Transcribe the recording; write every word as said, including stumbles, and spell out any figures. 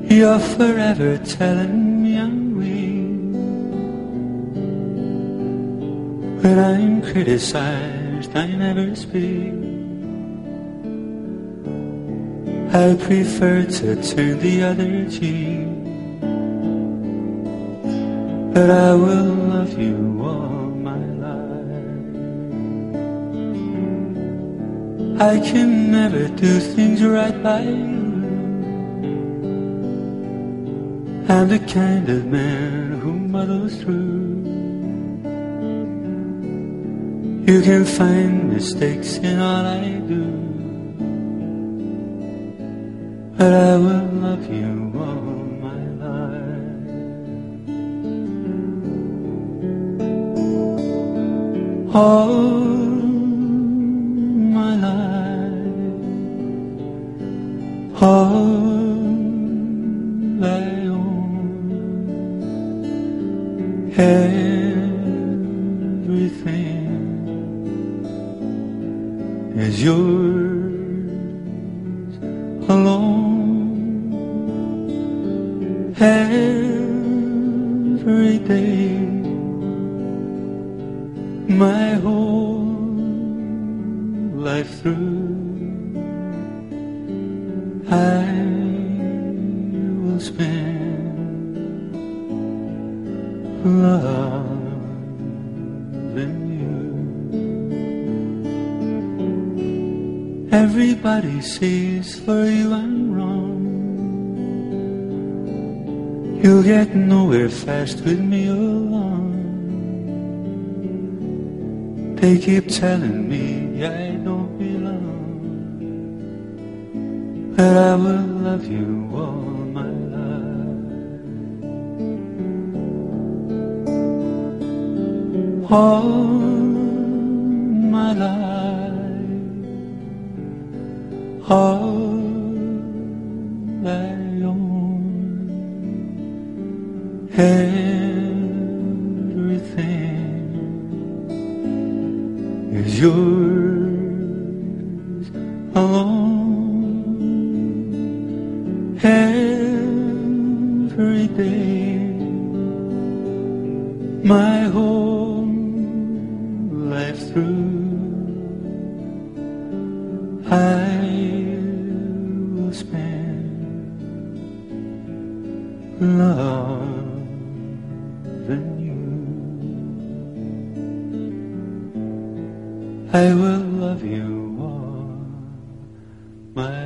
You're forever telling me I'm weak when I'm criticized. I never speak. I prefer to turn the other cheek, but I will love you all my life. I can never do things right by you. I'm the kind of man who muddles through. You can find mistakes in all I do, but I will love you all my life. All my life, all I own, everything is yours alone. Every day, my whole life through, I will spend loving you. Everybody says for you I'm wrong. You'll get nowhere fast with me alone. They keep telling me I don't belong, but I will love you all my life. All my life, all I own, everything is yours alone. Every day, my whole life through, I will spend loving you. I will love you all my